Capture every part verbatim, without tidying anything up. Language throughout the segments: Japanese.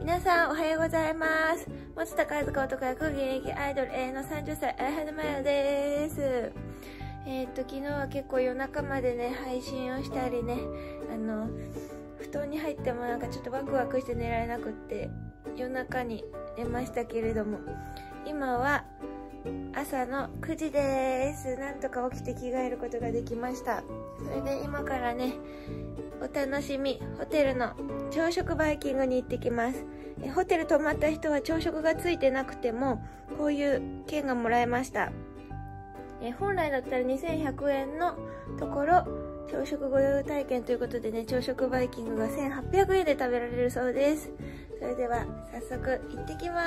皆さんおはようございます。持田和子男役現役アイドル永遠のさんじゅっさいあやはるまやです。えー、っと昨日は結構夜中までね配信をしたりね、あの布団に入ってもなんかちょっとワクワクして寝られなくって夜中に寝ましたけれども、今は朝のくじです。なんとか起きて着替えることができました。それで今からねお楽しみホテルの朝食バイキングに行ってきます。えホテル泊まった人は朝食がついてなくてもこういう券がもらえました。え本来だったらにせんひゃくえんのところ朝食ご用意体験ということでね、朝食バイキングがせんはっぴゃくえんで食べられるそうです。それでは早速行ってきます。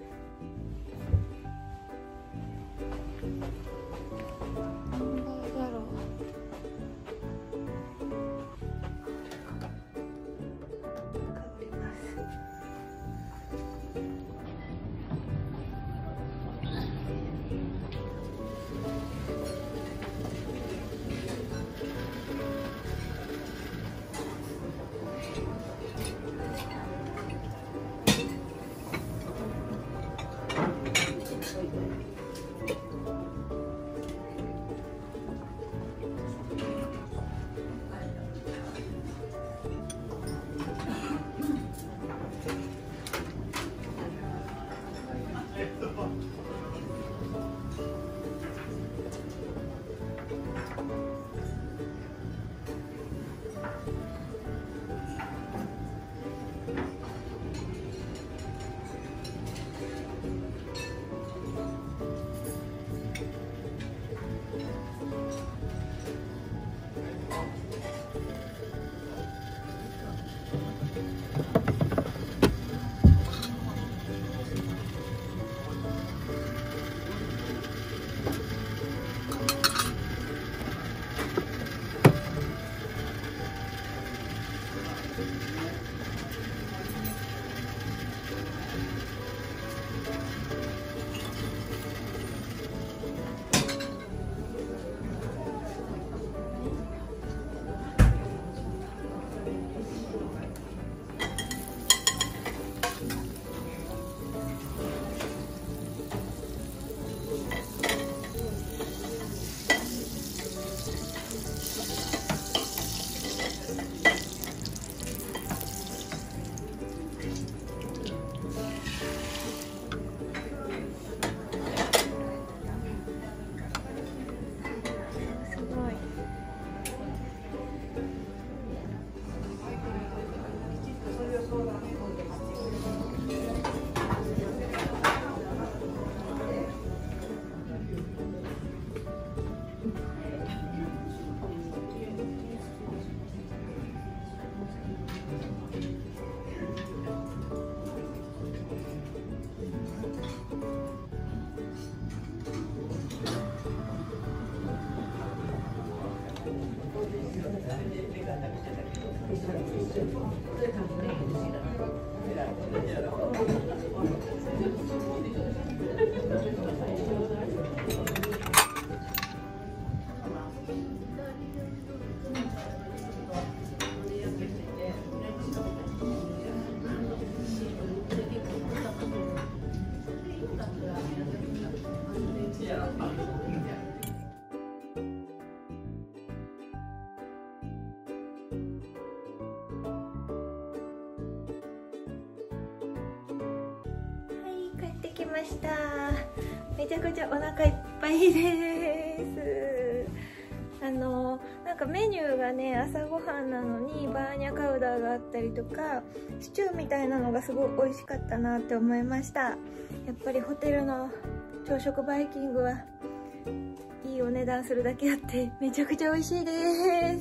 来ました。めちゃくちゃお腹いっぱいです。あのなんかメニューがね朝ごはんなのにバーニャカウダーがあったりとかシチューみたいなのがすごい美味しかったなって思いました。やっぱりホテルの朝食バイキングはいいお値段するだけあってめちゃくちゃ美味しいです。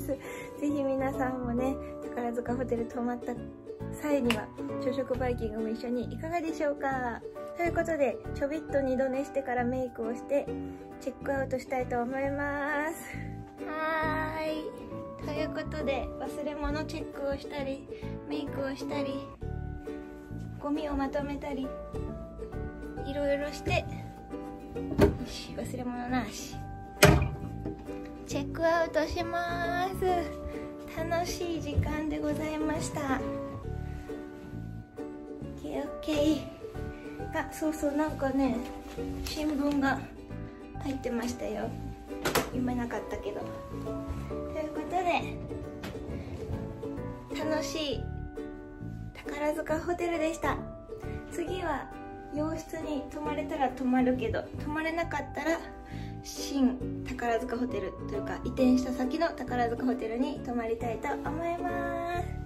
ぜひ皆さんもね宝塚ホテル泊まった際には朝食バイキングも一緒にいかがでしょうか。ということでちょびっと二度寝してからメイクをしてチェックアウトしたいと思います。はーい、ということで忘れ物チェックをしたりメイクをしたりゴミをまとめたりいろいろして、よし忘れ物なし、チェックアウトします。楽しい時間でございました。 OK。あ、そうそう、なんかね新聞が入ってましたよ。読めなかったけど。ということで楽しい宝塚ホテルでした。次は洋室に泊まれたら泊まるけど、泊まれなかったら新宝塚ホテルというか移転した先の宝塚ホテルに泊まりたいと思います。